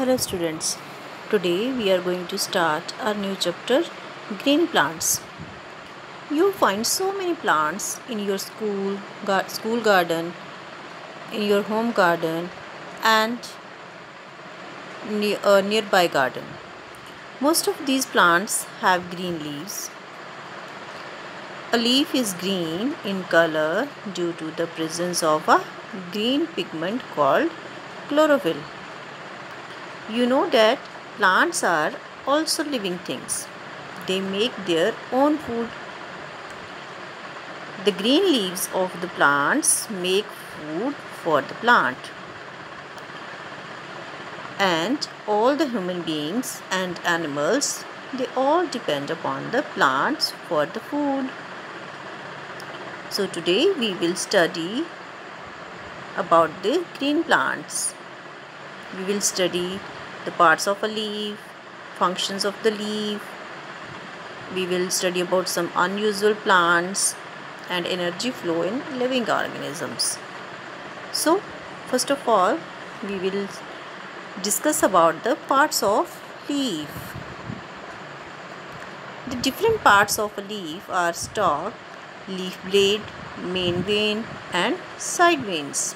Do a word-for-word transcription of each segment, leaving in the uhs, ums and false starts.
Hello students, today we are going to start our new chapter, Green Plants. You find so many plants in your school, gar- school garden, in your home garden and near, a nearby garden. Most of these plants have green leaves. A leaf is green in color due to the presence of a green pigment called chlorophyll. You know that plants are also living things. They make their own food. The green leaves of the plants make food for the plant. And all the human beings and animals, they all depend upon the plants for the food. So today we will study about the green plants. We will study the parts of a leaf, functions of the leaf. We will study about some unusual plants and energy flow in living organisms. So, first of all, we will discuss about the parts of leaf. The different parts of a leaf are stalk, leaf blade, main vein and side veins.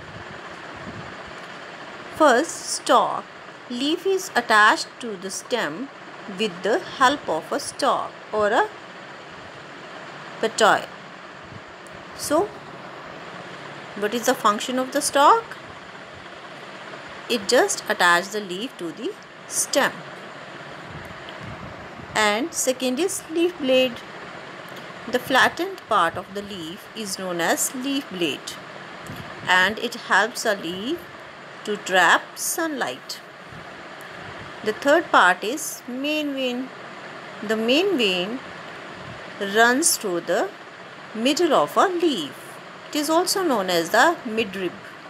First, stalk. Leaf is attached to the stem with the help of a stalk or a petiole. So, what is the function of the stalk? It just attaches the leaf to the stem. And second is leaf blade. The flattened part of the leaf is known as leaf blade, and it helps a leaf to trap sunlight. The third part is main vein. The main vein runs through the middle of a leaf. It is also known as the midrib.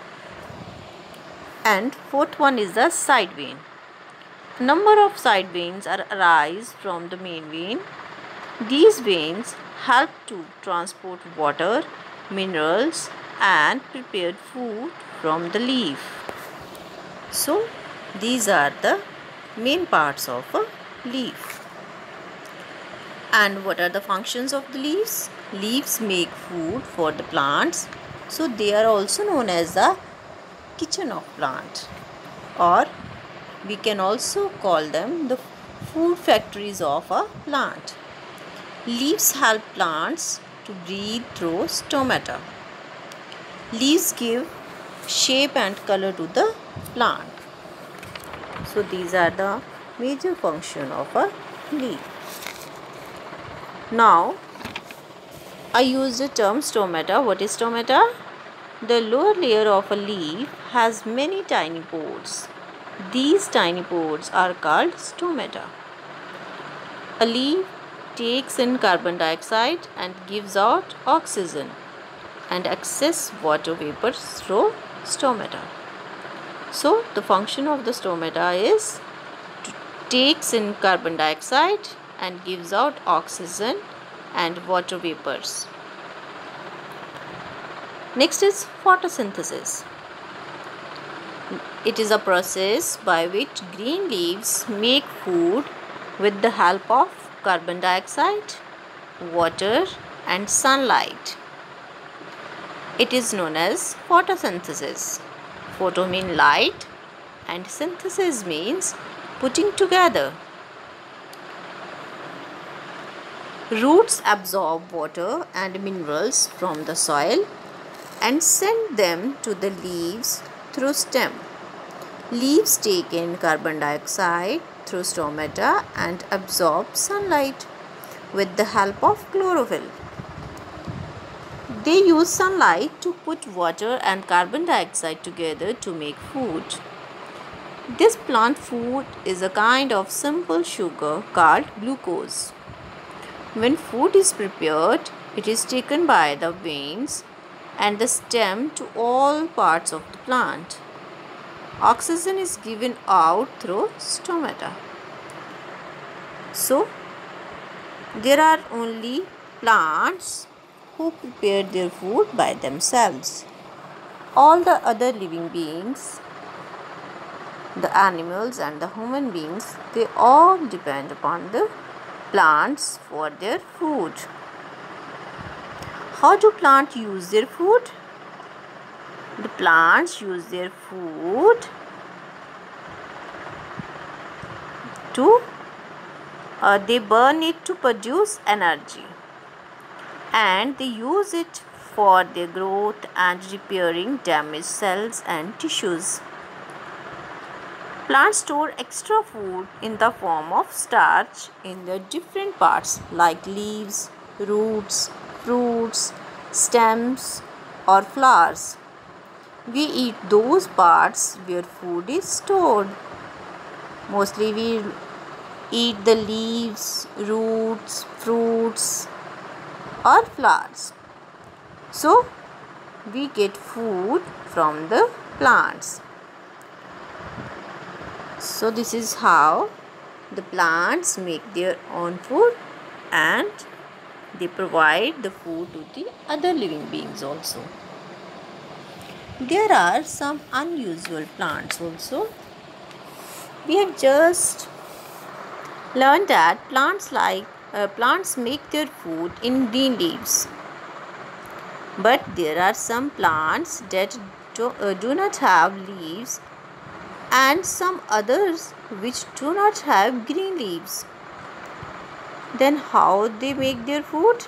And fourth one is the side vein. A number of side veins are arise from the main vein. These veins help to transport water, minerals and prepared food from the leaf. So these are the main parts of a leaf. And what are the functions of the leaves? Leaves make food for the plants, so they are also known as the kitchen of plant, or we can also call them the food factories of a plant. Leaves help plants to breathe through stomata. Leaves give shape and color to the plant. So these are the major function of a leaf. Now I use the term stomata. What is stomata? The lower layer of a leaf has many tiny pores. These tiny pores are called stomata. A leaf takes in carbon dioxide and gives out oxygen and excess water vapor through stomata. So the function of the stomata is to takes in carbon dioxide and gives out oxygen and water vapors. Next is photosynthesis. It is a process by which green leaves make food with the help of carbon dioxide, water and sunlight. It is known as photosynthesis. Photo means light and synthesis means putting together. Roots absorb water and minerals from the soil and send them to the leaves through stem. Leaves take in carbon dioxide through stomata and absorb sunlight with the help of chlorophyll. They use sunlight to put water and carbon dioxide together to make food. This plant food is a kind of simple sugar called glucose. When food is prepared, it is taken by the veins and the stem to all parts of the plant. Oxygen is given out through stomata. So, there are only plants who prepare their food by themselves. All the other living beings the animals and the human beings, they all depend upon the plants for their food. How do plants use their food? The plants use their food to, uh, they burn it to produce energy, and they use it for their growth and repairing damaged cells and tissues. Plants store extra food in the form of starch in the different parts like leaves, roots, fruits, stems or flowers. We eat those parts where food is stored. Mostly we eat the leaves, roots, fruits or flowers. So we get food from the plants. So this is how the plants make their own food, and they provide the food to the other living beings also. There are some unusual plants also. We have just learned that plants like uh, plants make their food in green leaves. But there are some plants that do, uh, do not have leaves, and some others which do not have green leaves. Then how they make their food?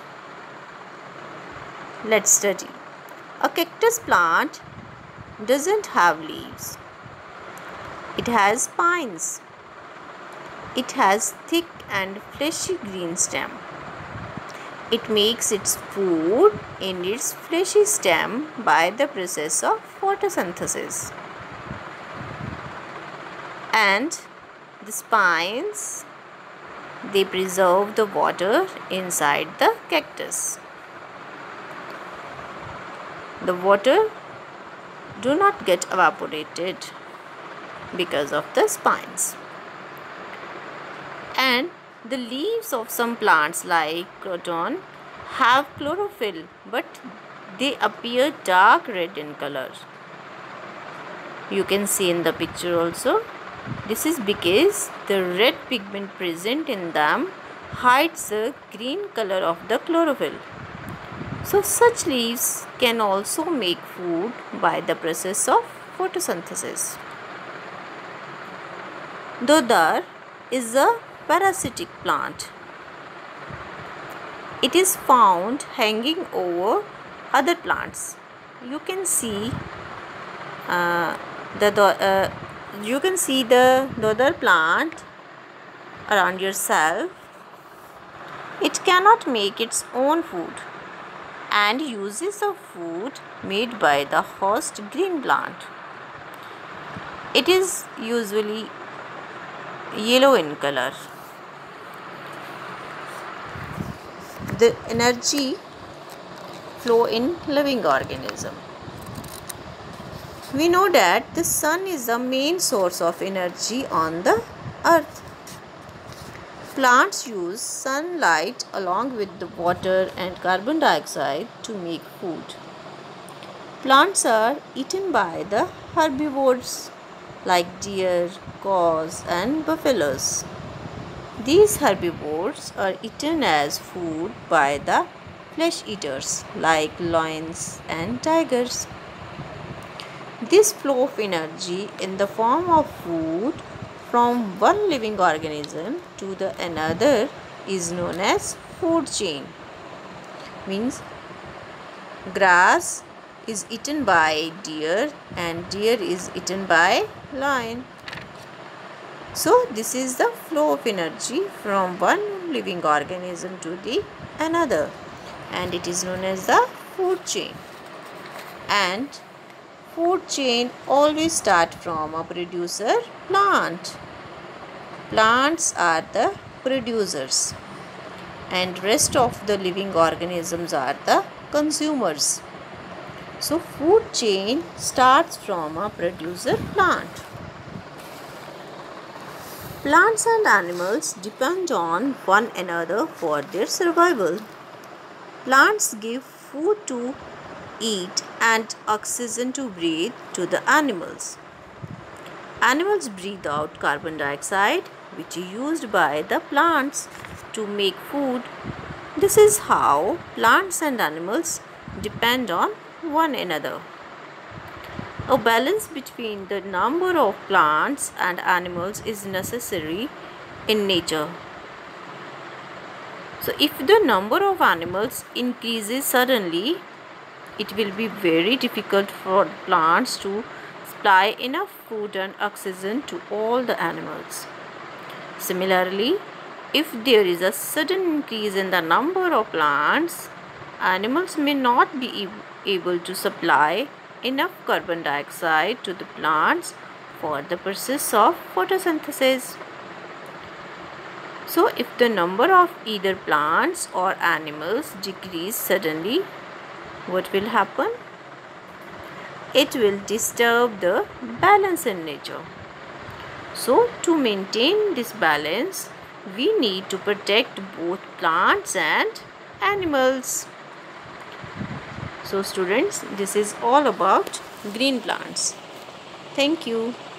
Let's study. A cactus plant doesn't have leaves. It has spines. It has thick and fleshy green stem. It makes its food in its fleshy stem by the process of photosynthesis. And the spines, they preserve the water inside the cactus. The water do not get evaporated because of the spines. And the leaves of some plants like croton have chlorophyll, but they appear dark red in color. You can see in the picture also. This is because the red pigment present in them hides the green color of the chlorophyll. So such leaves can also make food by the process of photosynthesis. Deodar is a parasitic plant. It is found hanging over other plants. You can see uh, the uh, you can see the deodar plant around yourself. It cannot make its own food and uses the food made by the host green plant. It is usually yellow in color. The energy flow in living organism. We know that the sun is the main source of energy on the earth. Plants use sunlight along with the water and carbon dioxide to make food. Plants are eaten by the herbivores like deer, cows and buffaloes. These herbivores are eaten as food by the flesh eaters like lions and tigers. This flow of energy in the form of food from one living organism to the another is known as food chain. Means grass is eaten by deer and deer is eaten by lion. So this is the flow of energy from one living organism to the another, and it is known as the food chain. And food chain always start from a producer plant. Plants are the producers and rest of the living organisms are the consumers. So food chain starts from a producer plant. Plants and animals depend on one another for their survival. Plants give food to eat and oxygen to breathe to the animals. Animals breathe out carbon dioxide, which is used by the plants to make food. This is how plants and animals depend on one another. A balance between the number of plants and animals is necessary in nature. So, if the number of animals increases suddenly, it will be very difficult for plants to supply enough food and oxygen to all the animals. Similarly, if there is a sudden increase in the number of plants, animals may not be able to supply enough carbon dioxide to the plants for the process of photosynthesis. So, if the number of either plants or animals decrease suddenly, what will happen? It will disturb the balance in nature. So, to maintain this balance, we need to protect both plants and animals. So, students, this is all about green plants. Thank you.